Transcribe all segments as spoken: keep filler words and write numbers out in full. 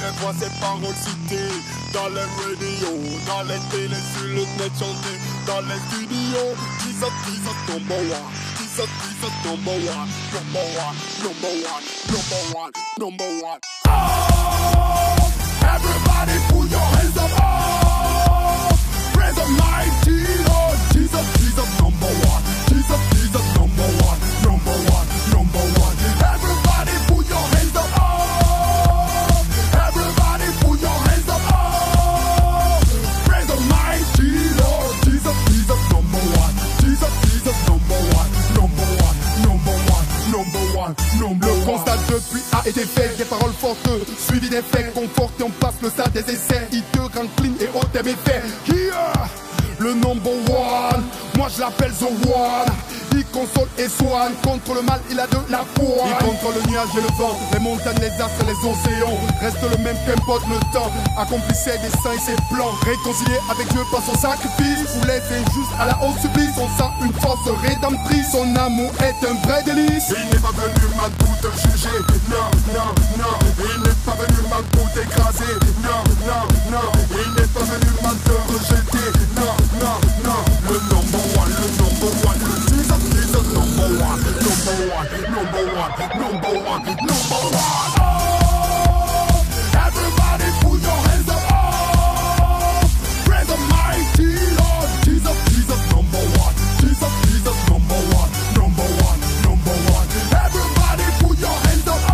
j'aimerais voir ces paroles citées dans les radios, dans les télés, sur le net chanter, dans les studios. Jesus, Jesus, number one. Jesus, Jesus, number one. Number one, number one, number one, number one. Oh, everybody put your hands up. Oh, praise the mighty Lord. Jesus, Jesus, number one. Jesus, Jesus, number one. Number one, number one. Everybody put your hands up. Oh, everybody put your hands up. Oh, praise the mighty Lord. Jesus, Jesus, number one. Jesus, Jesus, number one. Number one, number one, number one, number one. Le constat depuis a été fait. Des paroles fortes suivies des faits. Confortés, on passe le stade des essais. Il te rend clean et ôte tes méfaits. Yeah, le number one. Moi je l'appelle The One. Il console et soigne, contre le mal il a de la foi. Il contrôle le nuage et le vent, les montagnes, les astres et les océans. Reste le même qu'importe le temps, accomplit ses desseins et ses plans. Réconcilié avec Dieu par son sacrifice, pour les injustes à la haute supplice. On sent une force rédemptrice, son amour est un vrai délice. Il n'est pas venu mal pour te juger, non, non, non. Il n'est pas venu mal pour t'écraser, non, non, non. Il n'est pas venu mal te rejeter, non, non, non. Le number one, le number one, le Jesus. Jesus number one, number one, number one, number one, number one. Oh, everybody put your hands up. Oh, praise the mighty Lord. Jesus, Jesus number one. Jesus, Jesus number one, number one, number one. Everybody put your hands up.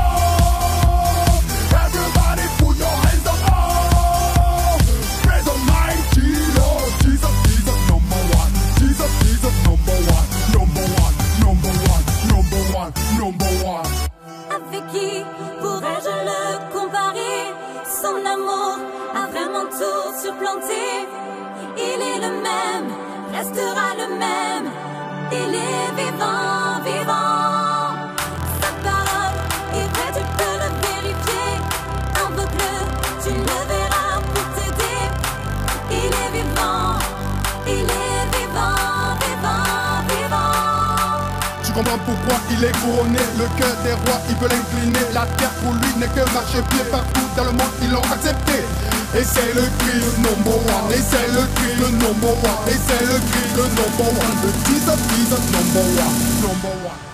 Oh, everybody put your hands up. Oh, praise the mighty Lord. Jesus, Jesus number one. Jesus, Jesus number one. Number one, number one, number one, number one. Avec qui pourrais-je le comparer? Son amour a vraiment tout surplanté. Il est le même, restera le même. Il est vivant, vivant. Sa parole est vraie, tu peux le vérifier. Invoque-le, tu le verras pour t'aider. Il est vivant, il est vivant, vivant, vivant. Tu comprends pourquoi il est couronné. Le cœur des rois, il veut l'incliner. La terre pour lui n'est que marchepied. Partout dans le monde, ils l'ont accepté. Et c'est le cri, le number one. Et c'est le cri, le number one. Et c'est le cri, le number one. Le Jesus, Jesus, number one, number one.